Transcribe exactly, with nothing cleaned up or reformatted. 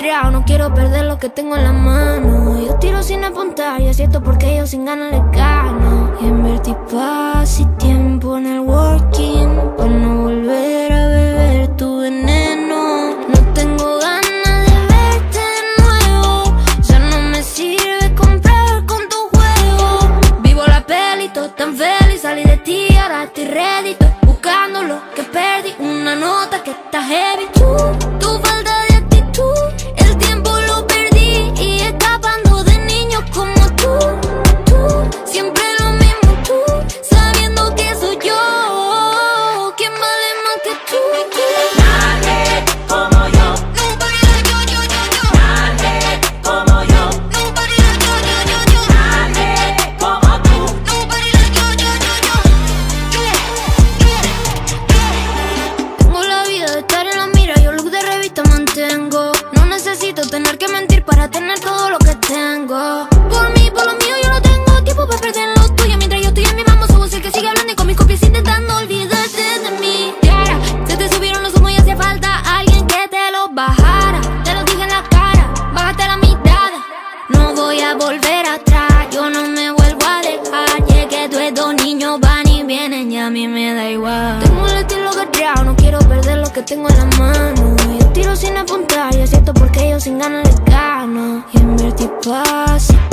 ajetreado, no quiero perder lo que tengo en la mano. Yo tiro sin apuntar y acierto porque yo sin ganas les gano. Y invertí paz y tiempo en el working para no volver a beber tu veneno. No tengo ganas de verte de nuevo, ya no me sirve comprar con tu juego. Vivo la peli, todo tan feliz, salí de ti, ahora estoy ready. Estoy buscando lo que perdí, una nota que está heavy. Tú, tu falta de actitud, el tiempo lo perdí y escapando de niños como tú. Tú, siempre lo mismo tú, sabiendo que soy yo. ¿Quién vale más que tú? Nadie como yo. Nobody like yo, yo, yo, yo. Nadie como yo. Nobody like yo, yo, yo, yo. Nadie como tú. Nobody like yo, yo, yo, yo. Tengo la vida de estar en la mira, yo look de revista mantengo. No necesito tener que mentir para tener todo lo que tengo. Por mí, por lo mío, yo no tengo tiempo para perder lo tuyo. Mientras yo estoy en mi mambo, somos el que sigue hablando y con mis copias intentando olvidarte de mí. Y ahora, se te subieron los humos y hacía falta alguien que te los bajara. Te lo dije en la cara, bájate la mirada. No voy a volver atrás, yo no me vuelvo a dejar. Llegué, tú estos niños van y vienen y a mí me da igual. Tengo el estilo ajetreado, no quiero perder lo que tengo en la mano. Yo tiro sin apuntar y acierto porque yo sin ganas les gano. Y invertí paz y